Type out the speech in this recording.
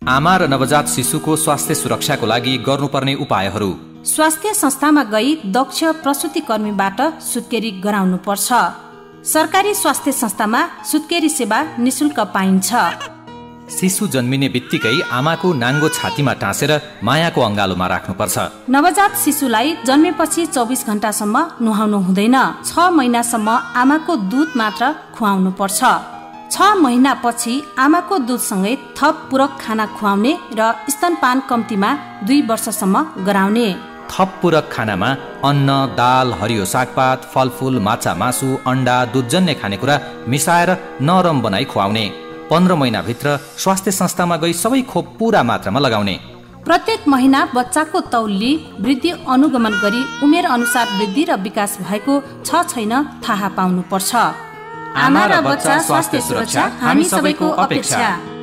आमा र नवजात शिशुको स्वास्थ्य सुरक्षाको लागि गर्नुपर्ने उपायहरू। स्वास्थ्य संस्थामा गई दक्ष प्रसुति कर्मीबाट सुत्केरी गराउनु पर्छ। सरकारी स्वास्थ्य संस्थामा सुत्केरी सेवा निशुल्क पाइन्छ। शिशु जन्मिने बित्तिकै आमाको नाङ्गो छातीमा टाँसेर मायाको अङ्गालोमा राख्नुपर्छ। नवजात शिशुलाई जन्मेपछि 24 घण्टासम्म नुहाउनु हुँदैन। 6 महिनासम्म आमाको दुध मात्र खुवाउनु पर्छ। 6 महिनापछि आमाको दुधसँगै थप पूरक खाना खुवाउने र स्तनपान कम्तीमा 2 वर्षसम्म गराउने। थप पूरक खानामा अन्न, दाल, हरियो सागपात, फलफूल, माछा, मासु, अन्डा, दुधजन्य खानेकुरा मिसाएर नरम बनाई खुवाउने। 15 महिनाभित्र स्वास्थ्य संस्थामा गई सबै खोप पूरा मात्रामा लगाउने। प्रत्येक महिना बच्चाको तौलले वृद्धि अनुगमन गरी उमेर अनुसार वृद्धि र विकास भएको छ छैन थाहा पाउनु पर्छ। आमा र बच्चा स्वास्थ्य सुरक्षा हामी सबैको अपेक्षा।